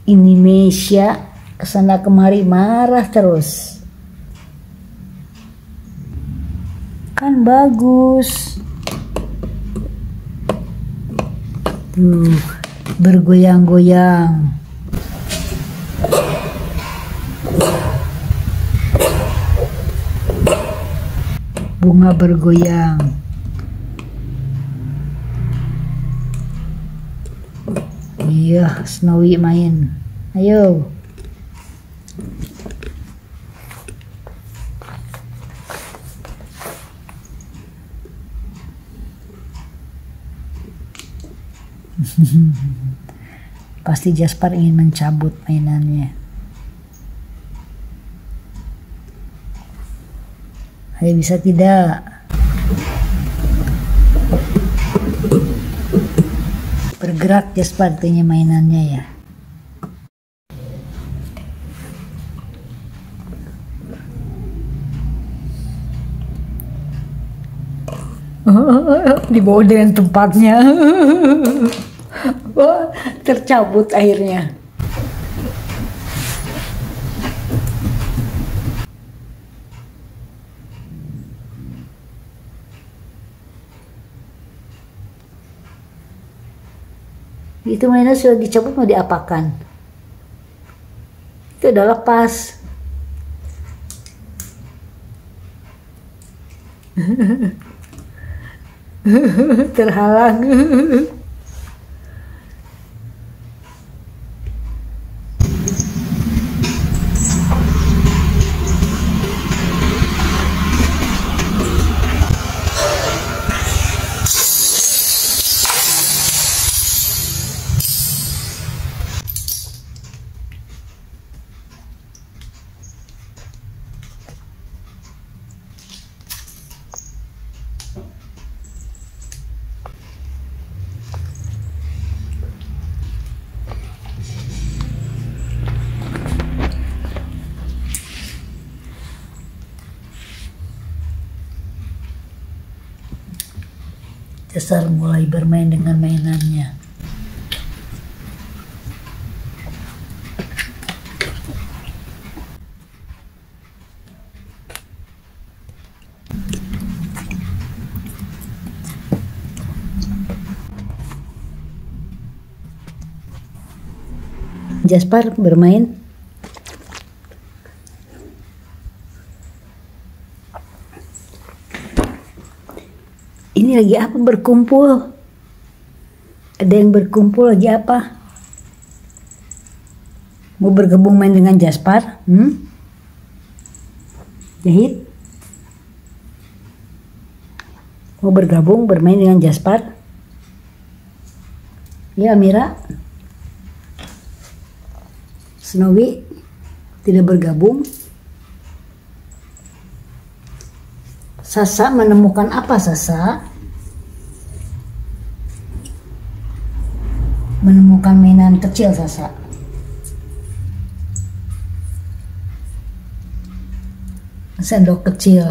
Indonesia kesana kemari marah terus. Kan bagus. Tuh, bergoyang-goyang. Bunga bergoyang. Iya, Snowy main. Ayo. Pasti Jasper ingin mencabut mainannya. Ayo, bisa tidak? Bergerak Jasper, artinya mainannya ya. Dibawa dengan tempatnya. Wah, tercabut akhirnya. Itu mainan sudah dicabut, mau diapakan? Itu udah lepas. Terhalang. Jasper mulai bermain dengan mainannya. Jasper bermain. Ini lagi apa, berkumpul? Ada yang berkumpul lagi apa? Mau bergabung main dengan Jasper? Jahit? Mau bergabung bermain dengan Jasper? Ya, Amira? Snowy tidak bergabung? Sasa menemukan apa, Sasa? Menemukan mainan kecil, Sasa. Sendok kecil.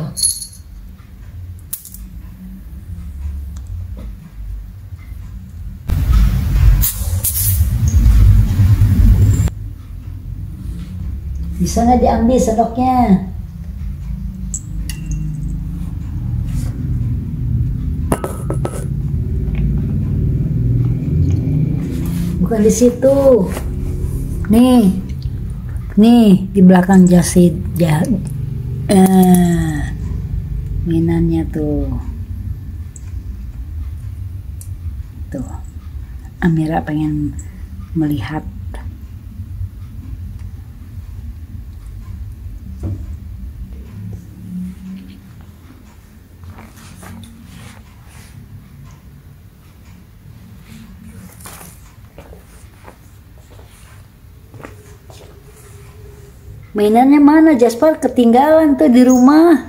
Bisa nggak diambil sendoknya? Bukan di situ. Nih di belakang Jasid. Mainannya tuh. Amira pengen melihat. Mainannya mana, Jasper? Ketinggalan tuh di rumah.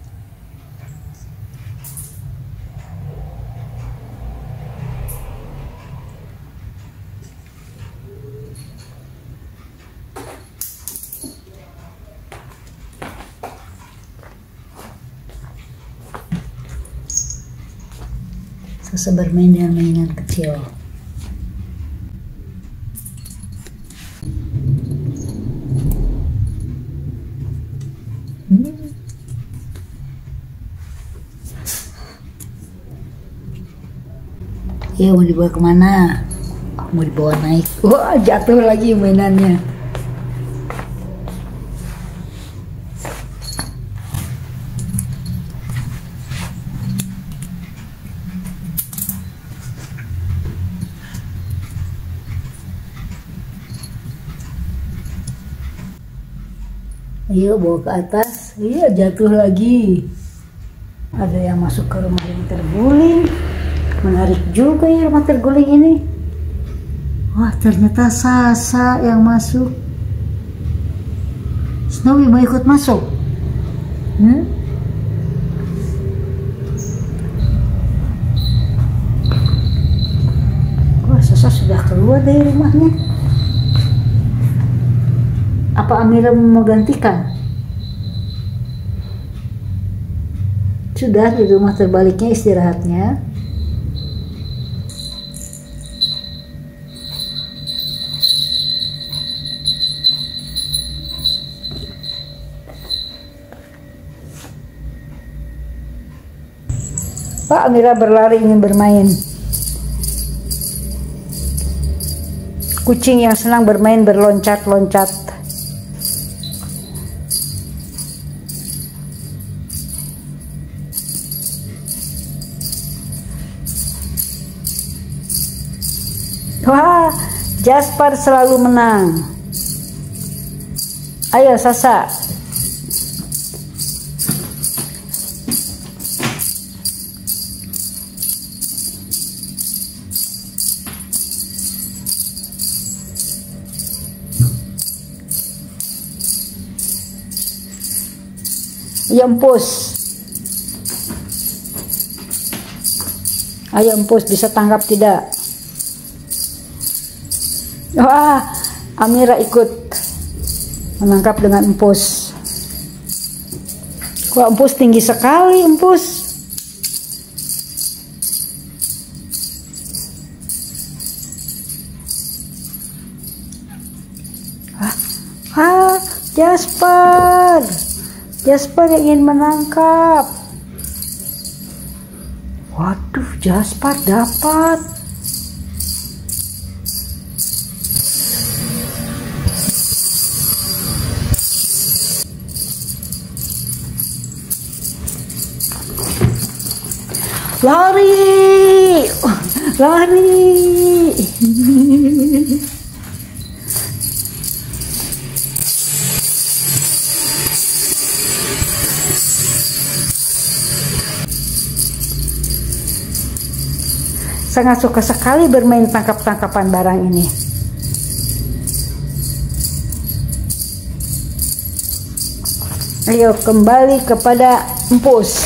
Sasa bermain dengan mainan kecil. Iya, mau dibawa kemana? Mau dibawa naik. Wah, jatuh lagi mainannya. Ayo bawa ke atas. Iya, jatuh lagi. Ada yang masuk ke rumah yang terguling. Menarik juga ya rumah terguling ini. Wah, ternyata Sasa yang masuk. Snowy mau ikut masuk? Wah, Sasa sudah keluar dari rumahnya. Apa Amira mau gantikan? Sudah di rumah terbaliknya istirahatnya. Pak, Amira berlari ingin bermain. Kucing yang senang bermain berloncat-loncat. Wah, Jasper selalu menang. Ayo Sasa. Ayo Empus. Ayo Empus, bisa tangkap tidak? Wah, Amira ikut menangkap dengan Empus. Wah, Empus tinggi sekali, Empus. Jasper. Jasper yang ingin menangkap. Waduh, Jasper dapat. Lari, lari. Sangat suka sekali bermain tangkap-tangkapan barang ini. Ayo kembali kepada Empus.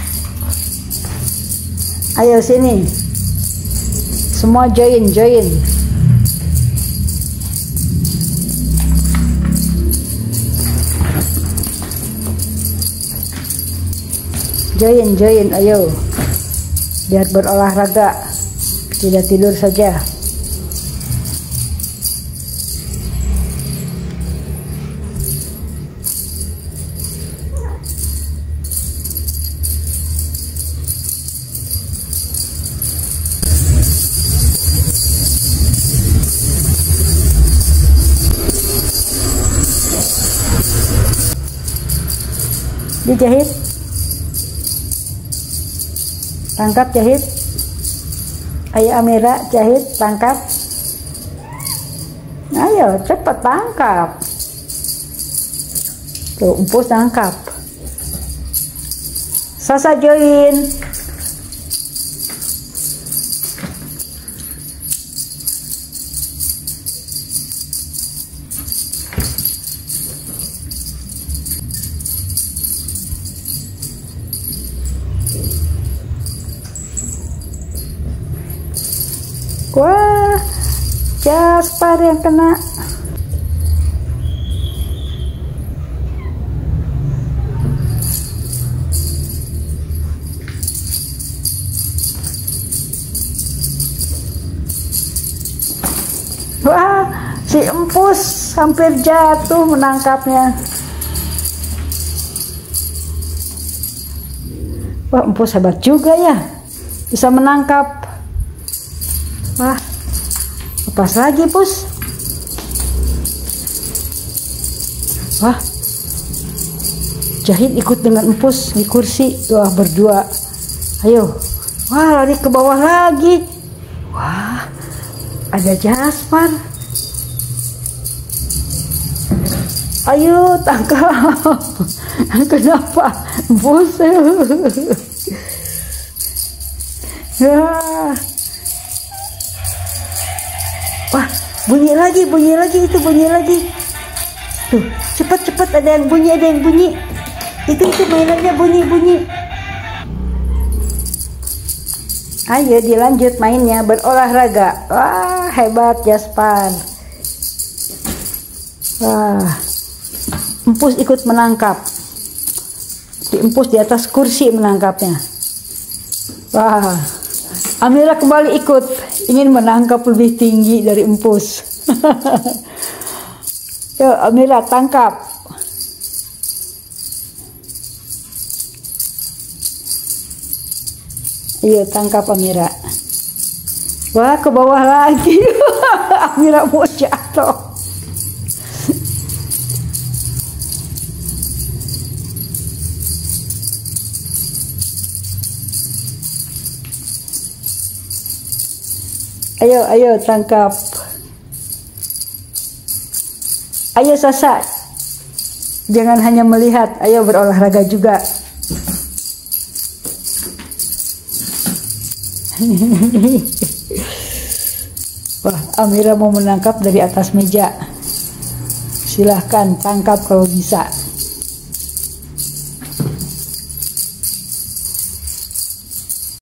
Ayo sini. Semua join. Join, ayo. Biar berolahraga. Tidak tidur saja. Dijahit. Tangkap, jahit. Ayo Amira, jahit, tangkap. Ayo cepat tangkap. Tuh, Empus tangkap. Sasa join. Wah, Jasper yang kena. Wah, si Empus hampir jatuh menangkapnya. Wah, Empus hebat juga ya, bisa menangkap Pas lagi, Pus. Wah, Jahit ikut dengan Empus di kursi. Wah, berdua. Ayo. Wah, lari ke bawah lagi. Wah, ada Jaspar. Ayo, tangkap. Kenapa? Empus. Wah, bunyi lagi itu bunyi lagi. Tuh, cepat ada yang bunyi. Itu mainannya bunyi. Ayo dilanjut mainnya, berolahraga. Wah, hebat Jaspar. Wah, Empus ikut menangkap. Empus di atas kursi menangkapnya. Wah, Amira kembali ikut, ingin menangkap lebih tinggi dari Empus. Yuk, Amira tangkap. Iya, tangkap Amira. Wah, ke bawah lagi. Amira mau jatuh. Ayo tangkap. Ayo Sasa, jangan hanya melihat, ayo berolahraga juga. Wah, Amira mau menangkap dari atas meja. Silahkan tangkap kalau bisa.